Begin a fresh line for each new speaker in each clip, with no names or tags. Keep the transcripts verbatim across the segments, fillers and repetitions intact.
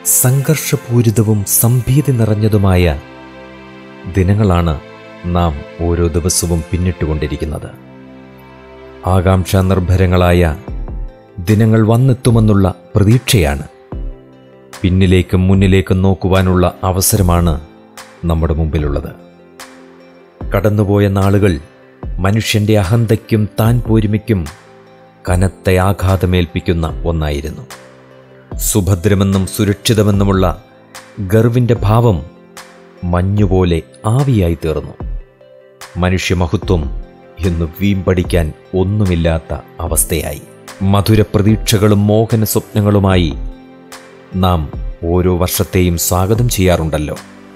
സംഘർഷപൂരിതവും സംഭീതി നിറഞ്ഞതുമായ ദിനങ്ങളാണ് നാം ഓരോ ദിവസവും പിന്നിട്ടുകൊണ്ടിരിക്കുന്നത്. ആകാംക്ഷ നിർഭരങ്ങളായ ദിനങ്ങൾ വന്നെത്തുമെന്നുള്ള പ്രതീക്ഷയാണ്. പിന്നിലേക്കും മുന്നിലേക്കും നോക്കുവാനുള്ള അവസരമാണ് നമ്മുടെ മുമ്പിലുള്ളത്. കടന്നുപോയ നാളുകൾ മനുഷ്യൻ്റെ അഹന്തയ്ക്കും താൻ പോരിമയ്ക്കും കനത്ത ആഘാതമേൽപ്പിക്കുന്ന ഒന്നായിരുന്നു. സുഭദ്രമെന്നും സുരക്ഷിതമെന്നുമുള്ള ഗർവിൻ്റെ ഭാവം മഞ്ഞുപോലെ ആവിയായി തീർന്നു. മനുഷ്യമഹത്വം എന്ന് വീമ്പടിക്കാൻ ഒന്നുമില്ലാത്ത അവസ്ഥയായി. മധുര പ്രതീക്ഷകളും മോഹന സ്വപ്നങ്ങളുമായി നാം ഓരോ വർഷത്തെയും സ്വാഗതം ചെയ്യാറുണ്ടല്ലോ.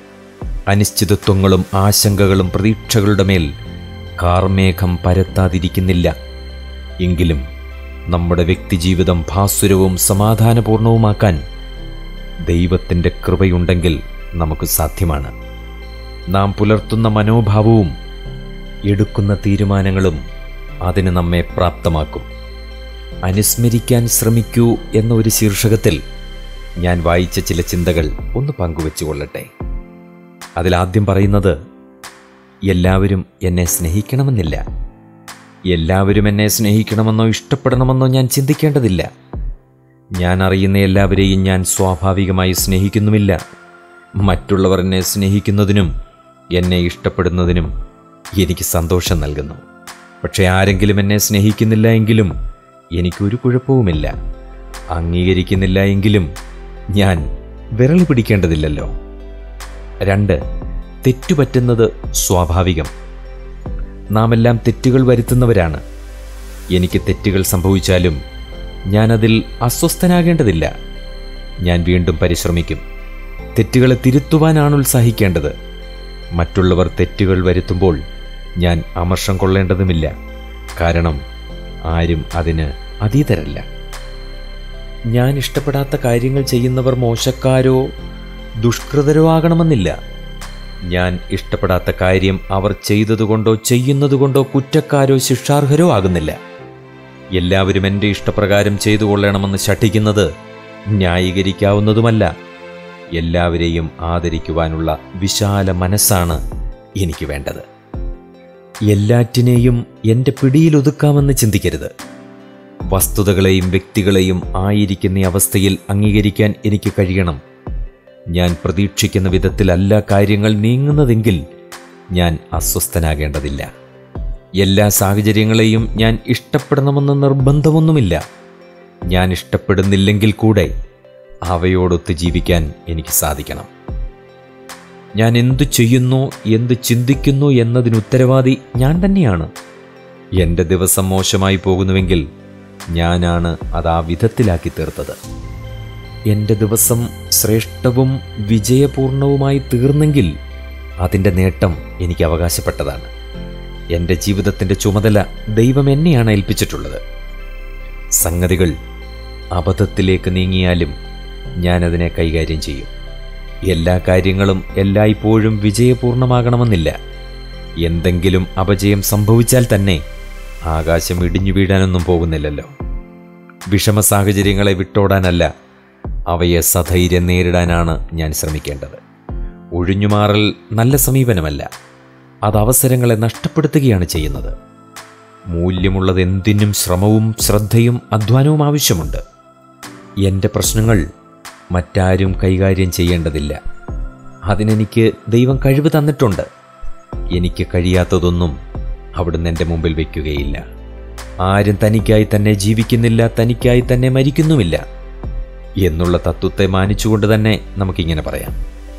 അനിശ്ചിതത്വങ്ങളും ആശങ്കകളും പ്രതീക്ഷകളുടെ മേൽ കാർമേഘം പരത്താതിരിക്കുന്നില്ല. എങ്കിലും നമ്മുടെ വ്യക്തിജീവിതം ഭാസുരവും സമാധാനപൂർണവുമാക്കാൻ ദൈവത്തിൻ്റെ കൃപയുണ്ടെങ്കിൽ നമുക്ക് സാധ്യമാണ്. നാം പുലർത്തുന്ന മനോഭാവവും എടുക്കുന്ന തീരുമാനങ്ങളും അതിന് നമ്മെ പ്രാപ്തമാക്കും. അനുസ്മരിക്കാൻ ശ്രമിക്കൂ എന്ന ഒരു ശീർഷകത്തിൽ ഞാൻ വായിച്ച ചില ചിന്തകൾ ഒന്ന് പങ്കുവെച്ചുകൊള്ളട്ടെ. അതിലാദ്യം പറയുന്നത്, എല്ലാവരും എന്നെ സ്നേഹിക്കണമെന്നില്ല. എല്ലാവരും എന്നെ സ്നേഹിക്കണമെന്നോ ഇഷ്ടപ്പെടണമെന്നോ ഞാൻ ചിന്തിക്കേണ്ടതില്ല. ഞാൻ അറിയുന്ന എല്ലാവരെയും ഞാൻ സ്വാഭാവികമായി സ്നേഹിക്കുന്നുമില്ല. മറ്റുള്ളവർ എന്നെ സ്നേഹിക്കുന്നതിനും എന്നെ ഇഷ്ടപ്പെടുന്നതിനും എനിക്ക് സന്തോഷം നൽകുന്നു. പക്ഷേ ആരെങ്കിലും എന്നെ സ്നേഹിക്കുന്നില്ല എങ്കിലും എനിക്കൊരു കുഴപ്പവുമില്ല. അംഗീകരിക്കുന്നില്ല എങ്കിലും ഞാൻ വിരൽ പിടിക്കേണ്ടതില്ലല്ലോ. രണ്ട്, തെറ്റുപറ്റുന്നത് സ്വാഭാവികം. നാം എല്ലാം തെറ്റുകൾ വരുത്തുന്നവരാണ്. എനിക്ക് തെറ്റുകൾ സംഭവിച്ചാലും ഞാനതിൽ അസ്വസ്ഥനാകേണ്ടതില്ല. ഞാൻ വീണ്ടും പരിശ്രമിക്കും. തെറ്റുകളെ തിരുത്തുവാനാണ് ഉത്സാഹിക്കേണ്ടത്. മറ്റുള്ളവർ തെറ്റുകൾ വരുത്തുമ്പോൾ ഞാൻ അമർഷം കൊള്ളേണ്ടതുമില്ല. കാരണം ആരും അതിന് അതീതരല്ല. ഞാൻ ഇഷ്ടപ്പെടാത്ത കാര്യങ്ങൾ ചെയ്യുന്നവർ മോശക്കാരോ ദുഷ്കൃതരോ ആകണമെന്നില്ല. ഞാൻ ഇഷ്ടപ്പെടാത്ത കാര്യം അവർ ചെയ്തതുകൊണ്ടോ ചെയ്യുന്നതുകൊണ്ടോ കുറ്റക്കാരോ ശിക്ഷാർഹരോ ആകുന്നില്ല. എല്ലാവരും എൻ്റെ ഇഷ്ടപ്രകാരം ചെയ്തു കൊള്ളണമെന്ന് ശഠിക്കുന്നത് ന്യായീകരിക്കാവുന്നതുമല്ല. എല്ലാവരെയും ആദരിക്കുവാനുള്ള വിശാല മനസ്സാണ് എനിക്ക് വേണ്ടത്. എല്ലാറ്റിനെയും എൻ്റെ പിടിയിലൊതുക്കാമെന്ന് ചിന്തിക്കരുത്. വസ്തുതകളെയും വ്യക്തികളെയും ആയിരിക്കുന്ന അവസ്ഥയിൽ അംഗീകരിക്കാൻ എനിക്ക് കഴിയണം. ഞാൻ പ്രതീക്ഷിക്കുന്ന വിധത്തിലല്ല കാര്യങ്ങൾ നീങ്ങുന്നതെങ്കിൽ ഞാൻ അസ്വസ്ഥനാകേണ്ടതില്ല. എല്ലാ സാഹചര്യങ്ങളെയും ഞാൻ ഇഷ്ടപ്പെടണമെന്ന് നിർബന്ധമൊന്നുമില്ല. ഞാൻ ഇഷ്ടപ്പെടുന്നില്ലെങ്കിൽ കൂടെ അവയോടൊത്ത് ജീവിക്കാൻ എനിക്ക് സാധിക്കണം. ഞാൻ എന്തു ചെയ്യുന്നു, എന്ത് ചിന്തിക്കുന്നു എന്നതിന് ഉത്തരവാദി ഞാൻ തന്നെയാണ്. എൻ്റെ ദിവസം മോശമായി പോകുന്നുവെങ്കിൽ ഞാനാണ് അത് ആ വിധത്തിലാക്കി തീർത്തത്. എൻ്റെ ദിവസം ശ്രേഷ്ഠവും വിജയപൂർണവുമായി തീർന്നെങ്കിൽ അതിൻ്റെ നേട്ടം എനിക്ക് അവകാശപ്പെട്ടതാണ്. എൻ്റെ ജീവിതത്തിൻ്റെ ചുമതല ദൈവം എന്നെയാണ് ഏൽപ്പിച്ചിട്ടുള്ളത്. സംഗതികൾ അബദ്ധത്തിലേക്ക് നീങ്ങിയാലും ഞാനതിനെ കൈകാര്യം ചെയ്യും. എല്ലാ കാര്യങ്ങളും എല്ലായ്പ്പോഴും വിജയപൂർണമാകണമെന്നില്ല. എന്തെങ്കിലും അപജയം സംഭവിച്ചാൽ തന്നെ ആകാശം ഇടിഞ്ഞു വീഴാനൊന്നും പോകുന്നില്ലല്ലോ. വിഷമ സാഹചര്യങ്ങളെ വിട്ടോടാനല്ല, അവയെ സധൈര്യം നേരിടാനാണ് ഞാൻ ശ്രമിക്കേണ്ടത്. ഒഴിഞ്ഞുമാറൽ നല്ല സമീപനമല്ല. അത് അവസരങ്ങളെ നഷ്ടപ്പെടുത്തുകയാണ് ചെയ്യുന്നത്. മൂല്യമുള്ളത് എന്തിനും ശ്രമവും ശ്രദ്ധയും അധ്വാനവും ആവശ്യമുണ്ട്. എൻ്റെ പ്രശ്നങ്ങൾ മറ്റാരും കൈകാര്യം ചെയ്യേണ്ടതില്ല. അതിനെനിക്ക് ദൈവം കഴിവ് തന്നിട്ടുണ്ട്. എനിക്ക് കഴിയാത്തതൊന്നും അവിടുന്ന് എൻ്റെ മുമ്പിൽ വയ്ക്കുകയില്ല. ആരും തനിക്കായി തന്നെ ജീവിക്കുന്നില്ല, തനിക്കായി തന്നെ മരിക്കുന്നുമില്ല എന്നുള്ള തത്വത്തെ മാനിച്ചുകൊണ്ട് തന്നെ നമുക്കിങ്ങനെ പറയാം.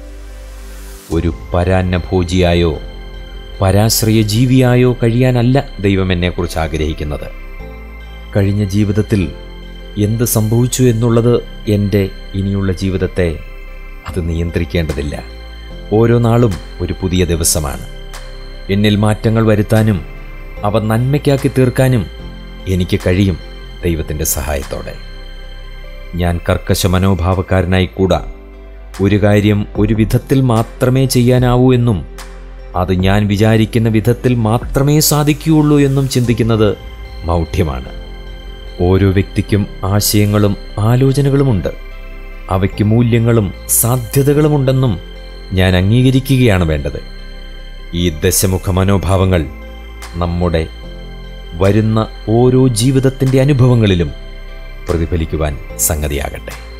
ഒരു പരാന്നഭോജിയായോ പരാശ്രയ ജീവിയായോ കഴിയാനല്ല ദൈവം എന്നെക്കുറിച്ച് ആഗ്രഹിക്കുന്നത്. കഴിഞ്ഞ ജീവിതത്തിൽ എന്ത് സംഭവിച്ചു എന്നുള്ളത് എൻ്റെ ഇനിയുള്ള ജീവിതത്തെ അത് നിയന്ത്രിക്കേണ്ടതില്ല. ഓരോ നാളും ഒരു പുതിയ ദിവസമാണ്. എന്നിൽ മാറ്റങ്ങൾ വരുത്താനും അവ നന്മയ്ക്കാക്കി തീർക്കാനും എനിക്ക് കഴിയും ദൈവത്തിൻ്റെ സഹായത്തോടെ. ഞാൻ കർക്കശ മനോഭാവക്കാരനായി കൂടാ. ഒരു കാര്യം ഒരു വിധത്തിൽ മാത്രമേ ചെയ്യാനാവൂ എന്നും അത് ഞാൻ വിചാരിക്കുന്ന വിധത്തിൽ മാത്രമേ സാധിക്കുകയുള്ളൂ എന്നും ചിന്തിക്കുന്നത് മൗഢ്യമാണ്. ഓരോ വ്യക്തിക്കും ആശയങ്ങളും ആലോചനകളുമുണ്ട്. അവയ്ക്ക് മൂല്യങ്ങളും സാധ്യതകളുമുണ്ടെന്നും ഞാൻ അംഗീകരിക്കുകയാണ് വേണ്ടത്. ഈ ദശമുഖ മനോഭാവങ്ങൾ നമ്മുടെ വരുന്ന ഓരോ ജീവിതത്തിൻ്റെ അനുഭവങ്ങളിലും പ്രതിഫലിക്കുവാൻ സംഗതിയാകട്ടെ.